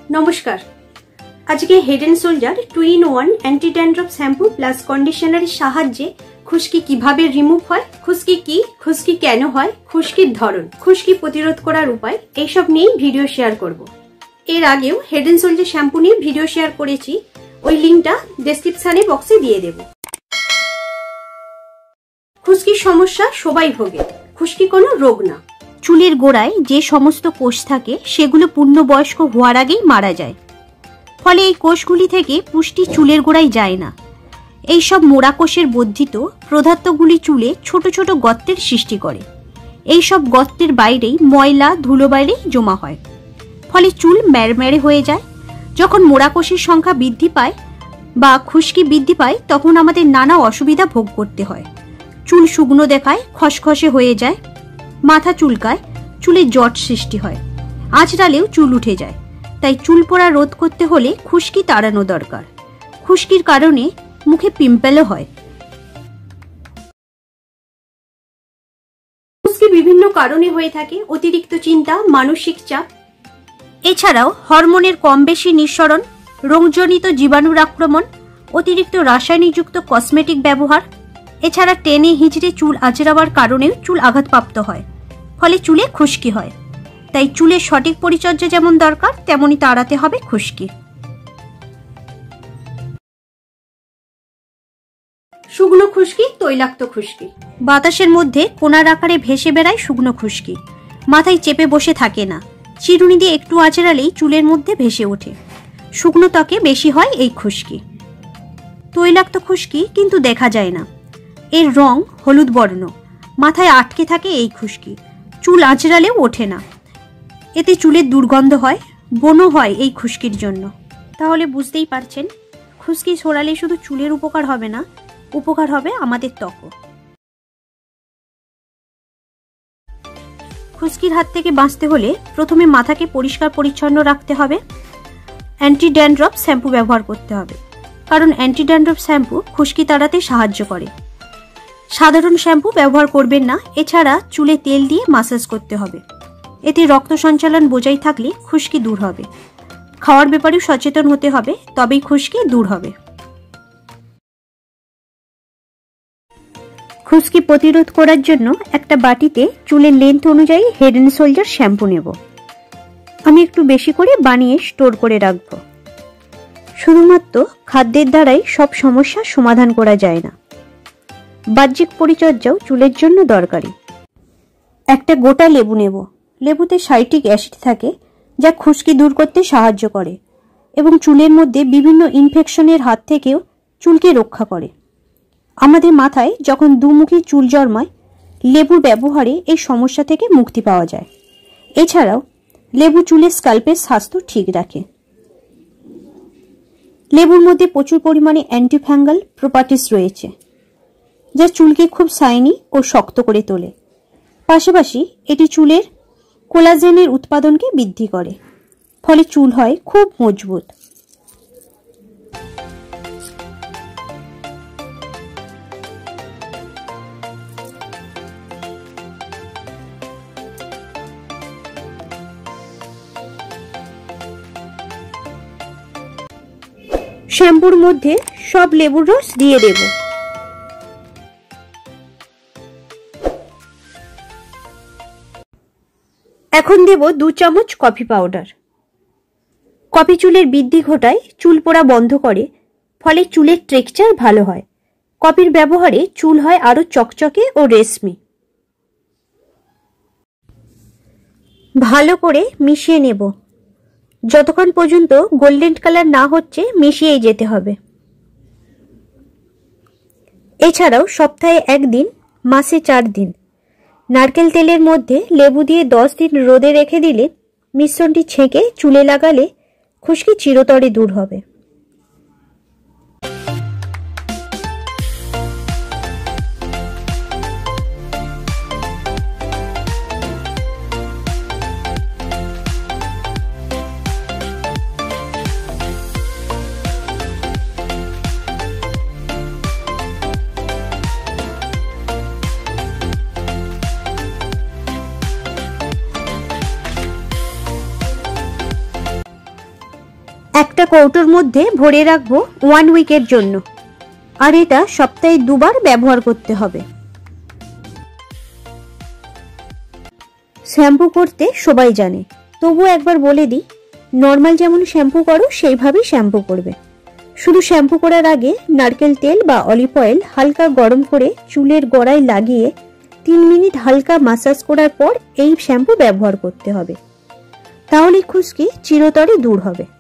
নমস্কার। আজকে head and shoulder 2-in-1 anti dandruff shampoo plus কন্ডিশনারের সাহায্যে খুশকি কিভাবে রিমুভ হয়, খুশকি কি, খুশকি কেন হয়, খুশকির ধরন, খুশকি প্রতিরোধ করার উপায়, এইসব নিয়েই ভিডিও শেয়ার করব। এর আগেও হেড এন্ড শোল্ডার শ্যাম্পু নিয়ে ভিডিও শেয়ার করেছি, ওই লিঙ্কটা ডেসক্রিপশনে বক্সে দিয়ে দেব। খুশকির সমস্যা সবাই ভোগে, খুশকি কোনো রোগ না। চুলের গোড়ায় যে সমস্ত কোষ থাকে সেগুলো পূর্ণবয়স্ক হওয়ার আগেই মারা যায়, ফলে এই কোষগুলি থেকে পুষ্টি চুলের গোড়ায় যায় না। এই সব মোড়া কোষের বর্ধিত পদার্থগুলি চুলে ছোট ছোট গর্তের সৃষ্টি করে। এই সব গর্তের বাইরেই ময়লা ধুলো বাইরেই জমা হয়, ফলে চুল ম্যাড়ম্যাড়ে হয়ে যায়। যখন মোড়া কোষের সংখ্যা বৃদ্ধি পায় বা খুশকি বৃদ্ধি পায়, তখন আমাদের নানা অসুবিধা ভোগ করতে হয়। চুল শুকনো দেখায়, খসখসে হয়ে যায়, মাথা চুলকায়, চুলে জট সৃষ্টি হয়, আঁচড়ালেও চুল উঠে যায়। তাই চুল পড়া রোধ করতে হলে খুশকি তাড়ানো দরকার। খুশকির কারণে মুখে পিম্পলও হয়। খুশকি বিভিন্ন কারণে হয়ে থাকে, অতিরিক্ত চিন্তা, মানসিক চাপ, এছাড়াও হরমোনের কম বেশি নিঃসরণ, রোগজনিত জীবাণুর আক্রমণ, অতিরিক্ত রাসায়নিকযুক্ত কসমেটিক ব্যবহার, এছাড়া টেনে হিঁচড়ে চুল আঁচড়াবার কারণেও চুল আঘাতপ্রাপ্ত হয়, ফলে চুলে খুশকি হয়। তাই চুলের সঠিক পরিচর্যা যেমন দরকার, তেমনি তাড়াতে হবে খুশকি। শুকনো খুশকি, তৈলাক্ত খুশকি। বাতাসের মধ্যে কোনার আকারে ভেসে বেড়ায় শুকনো খুশকি, মাথায় চেপে বসে থাকে না, চিরুনি দিয়ে একটু আঁচড়ালেই চুলের মধ্যে ভেসে ওঠে। শুকনো ত্বকে বেশি হয় এই খুশকি। তৈলাক্ত খুশকি কিন্তু দেখা যায় না, এর রং হলুদ বর্ণ, মাথায় আটকে থাকে এই খুশকি, চুল আঁচড়ালেও ওঠে না, এতে চুলের দুর্গন্ধ হয়, বনও হয় এই খুশকির জন্য। তাহলে বুঝতেই পারছেন, খুশকি সরালে শুধু চুলের উপকার হবে না, উপকার হবে আমাদের ত্বকও। খুশকির হাত থেকে বাঁচতে হলে প্রথমে মাথাকে পরিষ্কার পরিচ্ছন্ন রাখতে হবে। অ্যান্টি ড্যান্ড্রফ শ্যাম্পু ব্যবহার করতে হবে, কারণ অ্যান্টি ড্যান্ড্রফ শ্যাম্পু খুশকি তাড়াতে সাহায্য করে। সাধারণ শ্যাম্পু ব্যবহার করবেন না। এছাড়া চুলে তেল দিয়ে মাসাজ করতে হবে, এতে রক্ত সঞ্চালন বজায় থাকলে খুশকি দূর হবে। খাওয়ার ব্যাপারেও সচেতন হতে হবে, তবেই খুশকি দূর হবে। খুশকি প্রতিরোধ করার জন্য একটা বাটিতে চুলের লেন্থ অনুযায়ী হেড এন্ড শোল্ডার শ্যাম্পু নেব। আমি একটু বেশি করে বানিয়ে স্টোর করে রাখবো। শুধুমাত্র খাদ্যের দ্বারাই সব সমস্যার সমাধান করা যায় না, বাহ্যিক পরিচর্যাও চুলের জন্য দরকারি। একটা গোটা লেবু নেব। লেবুতে সাইট্রিক অ্যাসিড থাকে, যা খুশকি দূর করতে সাহায্য করে এবং চুলের মধ্যে বিভিন্ন ইনফেকশনের হাত থেকেও চুলকে রক্ষা করে। আমাদের মাথায় যখন দুমুখী চুল জন্মায়, লেবুর ব্যবহারে এই সমস্যা থেকে মুক্তি পাওয়া যায়। এছাড়াও লেবু চুলের স্কাল্পের স্বাস্থ্য ঠিক রাখে। লেবুর মধ্যে প্রচুর পরিমাণে অ্যান্টিফ্যাঙ্গাল প্রপার্টিস রয়েছে, যা চুলকে খুব শাইনি ও শক্ত করে তোলে। পাশাপাশি এটি চুলের কোলাজেনের উৎপাদনকে বৃদ্ধি করে, ফলে চুল হয় খুব মজবুত। শ্যাম্পুর মধ্যে সব লেবুর রস দিয়ে দেব। এখন দেব 2 চামচ কফি পাউডার। কফি চুলের বৃদ্ধি ঘটায়, চুল পড়া বন্ধ করে, ফলে চুলের টেক্সচার ভালো হয়। কফির ব্যবহারে চুল হয় আরো চকচকে ও রেশমি। ভালো করে মিশিয়ে নেব। যতক্ষণ পর্যন্ত গোল্ডেন কালার না হচ্ছে মিশিয়েই যেতে হবে। এছাড়াও সপ্তাহে 1 দিন, মাসে 4 দিন নারকেল তেলের মধ্যে লেবু দিয়ে 10 দিন রোদে রেখে দিলে, মিশ্রণটি ছেঁকে চুলে লাগালে খুশকি চিরতরে দূর হবে। একটা কৌটোর মধ্যে ভরে রাখবো 1 উইকের জন্য। আর এটা সপ্তাহে 2 বার ব্যবহার করতে হবে। শ্যাম্পু করতে সবাই জানে, তবু একবার বলে দিই, নর্মাল যেমন শ্যাম্পু করো সেইভাবেই শ্যাম্পু করবে। শুধু শ্যাম্পু করার আগে নারকেল তেল বা অলিভ অয়েল হালকা গরম করে চুলের গোড়ায় লাগিয়ে 3 মিনিট হালকা মাসাজ করার পর এই শ্যাম্পু ব্যবহার করতে হবে। তাহলে খুশকি চিরতরে দূর হবে।